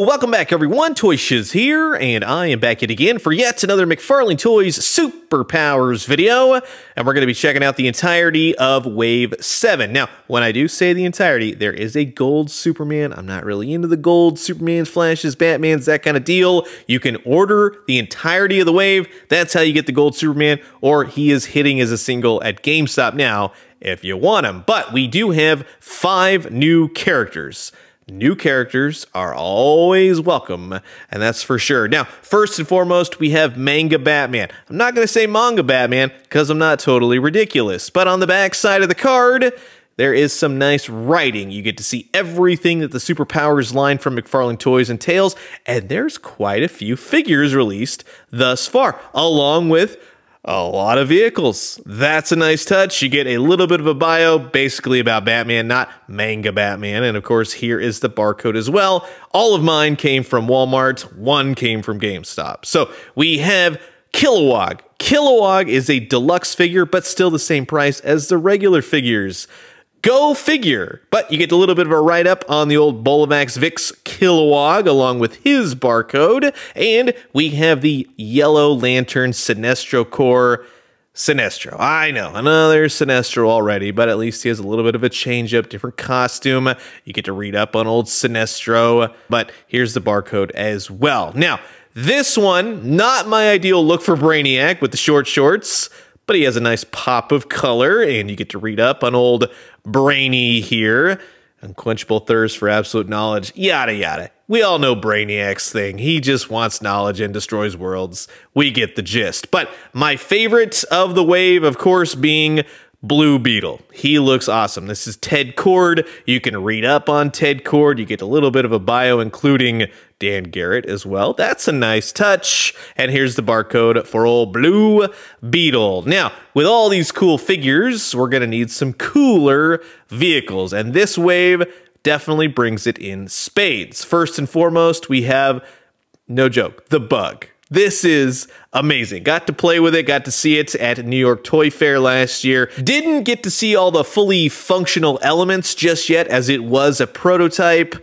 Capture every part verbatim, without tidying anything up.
welcome back everyone, Toy Shiz here, and I am back yet again for yet another McFarlane Toys Superpowers video, and we're going to be checking out the entirety of Wave seven. Now, when I do say the entirety, there is a gold Superman. I'm not really into the gold Supermans, Flashes, Batmans, that kind of deal. You can order the entirety of the wave. That's how you get the gold Superman, or he is hitting as a single at GameStop now if you want him. But we do have five new characters. New characters are always welcome, and that's for sure. Now, first and foremost, we have Manga Batman. I'm not going to say Manga Batman because I'm not totally ridiculous, but on the back side of the card, there is some nice writing. You get to see everything that the Superpowers line from McFarlane Toys entails, and there's quite a few figures released thus far, along with a lot of vehicles. That's a nice touch. You get a little bit of a bio, basically about Batman, not Manga Batman. And of course, here is the barcode as well. All of mine came from Walmart. One came from GameStop. So we have Kilowog. Kilowog is a deluxe figure, but still the same price as the regular figures. Go figure! But you get a little bit of a write-up on the old Bolavax Vix Kilowog along with his barcode. And we have the Yellow Lantern Sinestro Core Sinestro. I know, another Sinestro already, but at least he has a little bit of a change-up, different costume. You get to read up on old Sinestro, but here's the barcode as well. Now, this one, not my ideal look for Brainiac with the short shorts, but he has a nice pop of color, and you get to read up on old Brainy here. Unquenchable thirst for absolute knowledge, yada yada. We all know Brainiac's thing. He just wants knowledge and destroys worlds. We get the gist. But my favorite of the wave, of course, being Blue Beetle. He looks awesome. This is Ted Kord. You can read up on Ted Kord. You get a little bit of a bio, including Dan Garrett as well. That's a nice touch. And here's the barcode for old Blue Beetle. Now, with all these cool figures, we're going to need some cooler vehicles. And this wave definitely brings it in spades. First and foremost, we have, no joke, the Bug. This is amazing. Got to play with it, got to see it at New York Toy Fair last year. Didn't get to see all the fully functional elements just yet, as it was a prototype,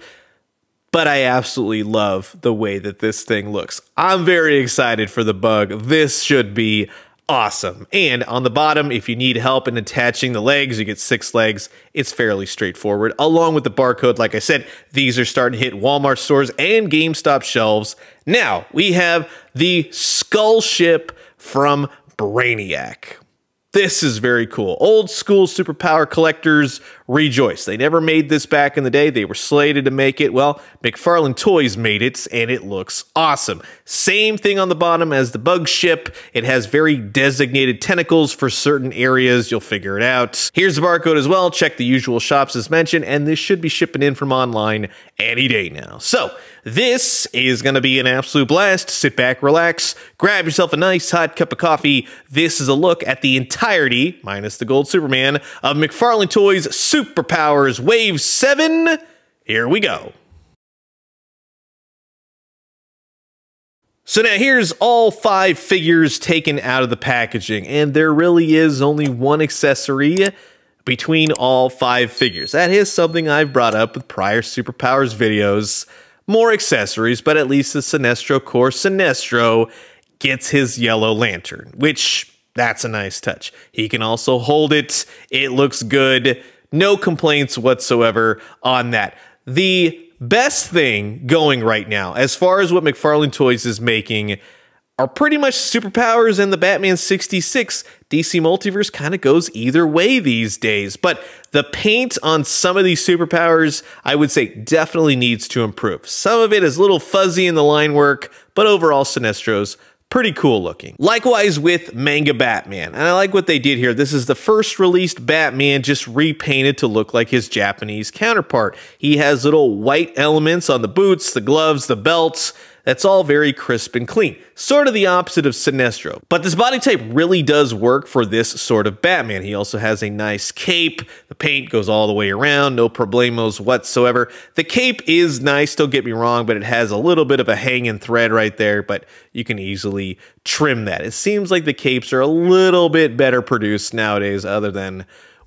but I absolutely love the way that this thing looks. I'm very excited for the Bug. This should be awesome. And on the bottom, if you need help in attaching the legs, you get six legs. It's fairly straightforward. Along with the barcode, like I said, these are starting to hit Walmart stores and GameStop shelves. Now, we have the Skull Ship from Brainiac. This is very cool. Old school superpower collectors rejoice. They never made this back in the day. They were slated to make it. Well, McFarlane Toys made it, and it looks awesome. Same thing on the bottom as the Bug Ship. It has very designated tentacles for certain areas. You'll figure it out. Here's the barcode as well. Check the usual shops as mentioned, and this should be shipping in from online any day now. So, this is going to be an absolute blast. Sit back, relax, grab yourself a nice hot cup of coffee. This is a look at the entirety, minus the gold Superman, of McFarlane Toys Superpowers Wave seven. Here we go. So now here's all five figures taken out of the packaging, and there really is only one accessory between all five figures. That is something I've brought up with prior Superpowers videos. More accessories, but at least the Sinestro Core Sinestro gets his Yellow Lantern, which, that's a nice touch. He can also hold it. It looks good. No complaints whatsoever on that. The best thing going right now, as far as what McFarlane Toys is making, are pretty much Superpowers and the Batman sixty-six. D C Multiverse kind of goes either way these days, but the paint on some of these Superpowers, I would say, definitely needs to improve. Some of it is a little fuzzy in the line work, but overall Sinestro's pretty cool looking. Likewise with Manga Batman, and I like what they did here. This is the first released Batman just repainted to look like his Japanese counterpart. He has little white elements on the boots, the gloves, the belts. That's all very crisp and clean. Sort of the opposite of Sinestro. But this body type really does work for this sort of Batman. He also has a nice cape. The paint goes all the way around. No problemos whatsoever. The cape is nice, don't get me wrong, but it has a little bit of a hanging thread right there, but you can easily trim that. It seems like the capes are a little bit better produced nowadays, other than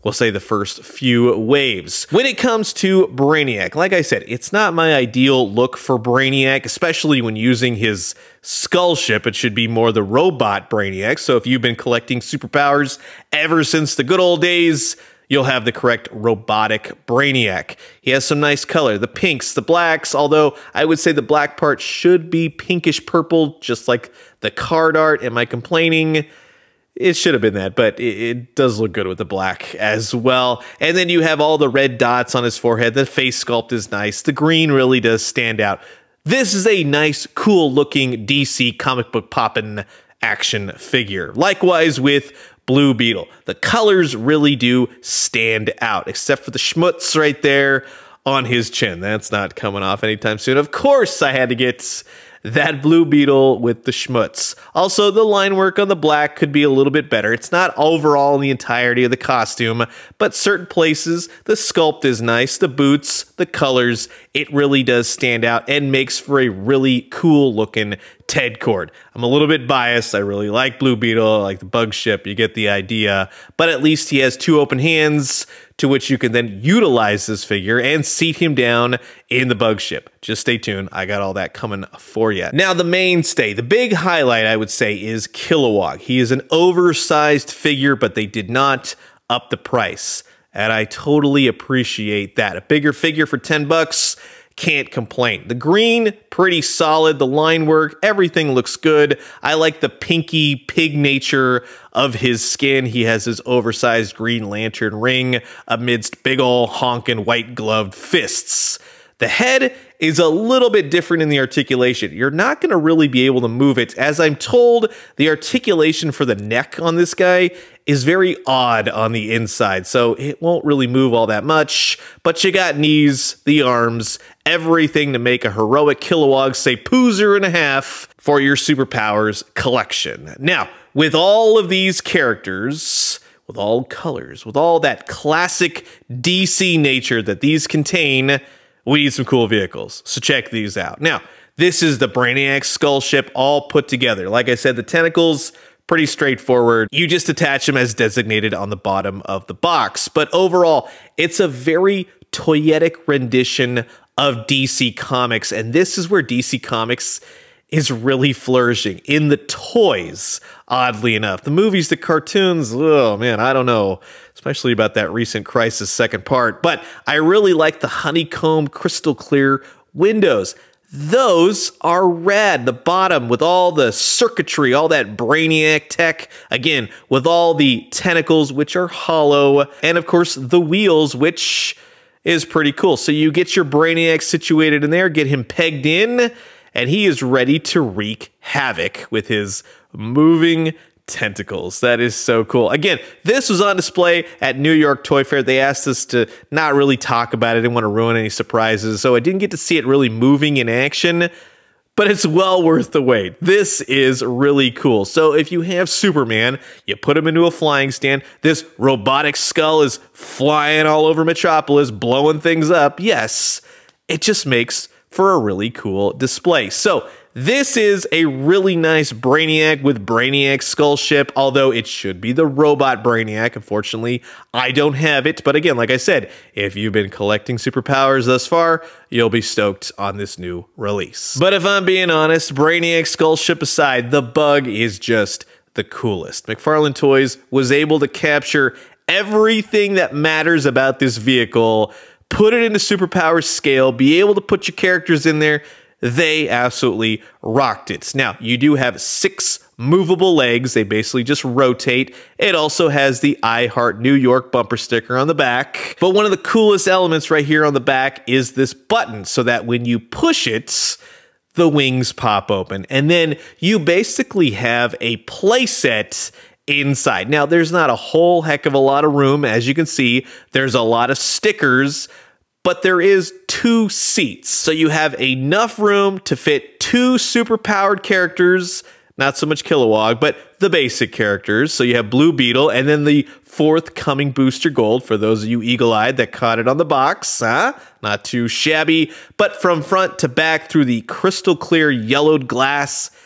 we'll say the first few waves. When it comes to Brainiac, like I said, it's not my ideal look for Brainiac, especially when using his skull ship. It should be more the robot Brainiac. So if you've been collecting superpowers ever since the good old days, you'll have the correct robotic Brainiac. He has some nice color, the pinks, the blacks, although I would say the black part should be pinkish purple, just like the card art. Am I complaining? It should have been that, but it, it does look good with the black as well. And then you have all the red dots on his forehead. The face sculpt is nice. The green really does stand out. This is a nice, cool-looking D C comic book poppin' action figure. Likewise with Blue Beetle. The colors really do stand out, except for the schmutz right there on his chin. That's not coming off anytime soon. Of course, I had to get that Blue Beetle with the schmutz. Also, the line work on the black could be a little bit better. It's not overall in the entirety of the costume, but certain places, the sculpt is nice, the boots, the colors, it really does stand out and makes for a really cool looking Ted cord. I'm a little bit biased. I really like Blue Beetle, I like the bug ship, you get the idea, but at least he has two open hands to which you can then utilize this figure and seat him down in the bug ship. Just stay tuned. I got all that coming for you. Now, the mainstay, the big highlight, I would say, is Kilowog. He is an oversized figure, but they did not up the price. And I totally appreciate that. A bigger figure for ten bucks, can't complain. The green, pretty solid. The line work, everything looks good. I like the pinky pig nature of his skin. He has his oversized Green Lantern ring amidst big ol' honkin' white gloved fists. The head is a little bit different in the articulation. You're not going to really be able to move it. As I'm told, the articulation for the neck on this guy is very odd on the inside, so it won't really move all that much, but you got knees, the arms, everything to make a heroic Kilowog say poozer and a half for your superpowers collection. Now, with all of these characters, with all colors, with all that classic D C nature that these contain, we need some cool vehicles, so check these out. Now, this is the Brainiac skull ship all put together. Like I said, the tentacles, pretty straightforward. You just attach them as designated on the bottom of the box. But overall, it's a very toyetic rendition of D C Comics, and this is where D C Comics is really flourishing, in the toys, oddly enough. The movies, the cartoons, oh man, I don't know, especially about that recent Crisis second part, but I really like the honeycomb crystal clear windows. Those are rad. The bottom with all the circuitry, all that Brainiac tech, again, with all the tentacles, which are hollow, and of course the wheels, which is pretty cool. So you get your Brainiac situated in there, get him pegged in, and he is ready to wreak havoc with his moving tentacles. That is so cool. Again, this was on display at New York Toy Fair. They asked us to not really talk about it. I didn't want to ruin any surprises, so I didn't get to see it really moving in action, but it's well worth the wait. This is really cool. So if you have Superman, you put him into a flying stand, this robotic skull is flying all over Metropolis, blowing things up. Yes, it just makes for a really cool display. So this is a really nice Brainiac with Brainiac skull ship, although it should be the robot Brainiac. Unfortunately, I don't have it. But again, like I said, if you've been collecting superpowers thus far, you'll be stoked on this new release. But if I'm being honest, Brainiac skull ship aside, the bug is just the coolest. McFarlane Toys was able to capture everything that matters about this vehicle, put it into superpower scale, be able to put your characters in there. They absolutely rocked it. Now, you do have six movable legs. They basically just rotate. It also has the I Heart New York bumper sticker on the back. But one of the coolest elements right here on the back is this button, so that when you push it, the wings pop open. And then you basically have a playset inside. Now, there's not a whole heck of a lot of room. As you can see, there's a lot of stickers, but there is two seats. So you have enough room to fit two super-powered characters, not so much Kilowog, but the basic characters. So you have Blue Beetle, and then the forthcoming Booster Gold, for those of you eagle-eyed that caught it on the box, huh? Not too shabby. But from front to back through the crystal clear yellowed glass,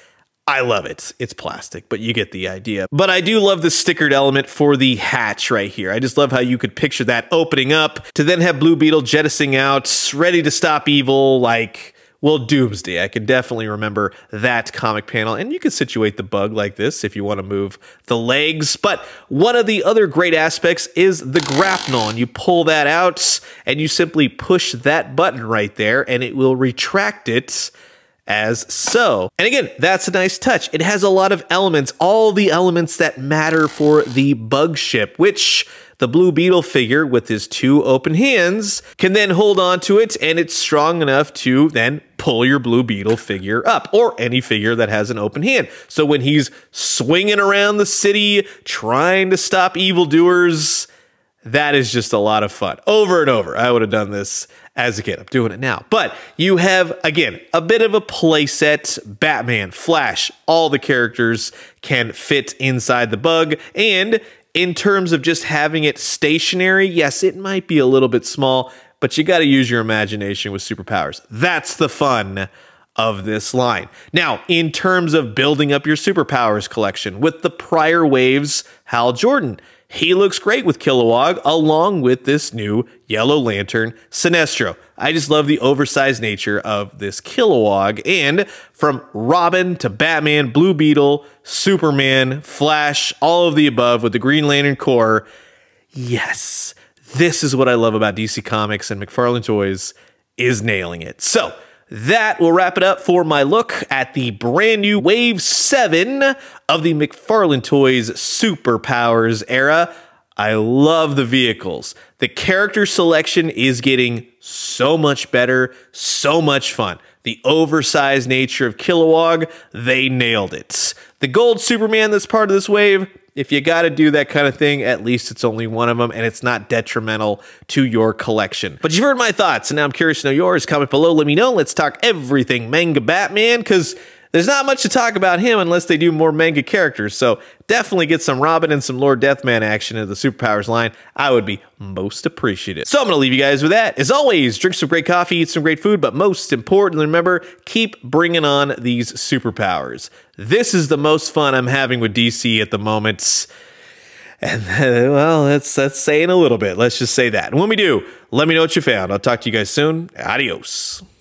I love it. It's plastic, but you get the idea. But I do love the stickered element for the hatch right here. I just love how you could picture that opening up to then have Blue Beetle jettisoning out, ready to stop evil, like, well, Doomsday. I can definitely remember that comic panel. And you can situate the bug like this if you want to move the legs. But one of the other great aspects is the grapnel. And you pull that out and you simply push that button right there and it will retract it as so. And again, that's a nice touch. It has a lot of elements, all the elements that matter for the bug ship, which the Blue Beetle figure with his two open hands can then hold on to it, and it's strong enough to then pull your Blue Beetle figure up, or any figure that has an open hand. So when he's swinging around the city trying to stop evildoers, that is just a lot of fun. Over and over. I would have done this as a kid. I'm doing it now. But you have, again, a bit of a playset. Batman, Flash, all the characters can fit inside the bug. And in terms of just having it stationary, yes, it might be a little bit small, but you got to use your imagination with superpowers. That's the fun of this line. Now, in terms of building up your superpowers collection, with the prior waves, Hal Jordan, he looks great with Kilowog, along with this new Yellow Lantern Sinestro. I just love the oversized nature of this Kilowog, and from Robin to Batman, Blue Beetle, Superman, Flash, all of the above with the Green Lantern core. Yes, this is what I love about D C Comics, and McFarlane Toys is nailing it. So that will wrap it up for my look at the brand new Wave seven of the McFarlane Toys Superpowers era. I love the vehicles. The character selection is getting so much better, so much fun. The oversized nature of Kilowog, they nailed it. The gold Superman that's part of this wave, if you got to do that kind of thing, at least it's only one of them, and it's not detrimental to your collection. But you've heard my thoughts, and now I'm curious to know yours. Comment below, let me know. Let's talk everything Manga Batman, because there's not much to talk about him unless they do more manga characters. So definitely get some Robin and some Lord Deathman action in the Superpowers line. I would be most appreciative. So I'm going to leave you guys with that. As always, drink some great coffee, eat some great food, but most importantly, remember, keep bringing on these superpowers. This is the most fun I'm having with D C at the moment. And uh, well, that's, that's saying a little bit. Let's just say that. And when we do, let me know what you found. I'll talk to you guys soon. Adios.